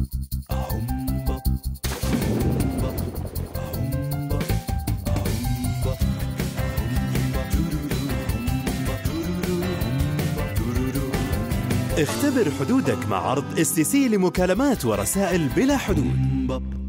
اختبر حدودك مع عرض STC لمكالمات ورسائل بلا حدود.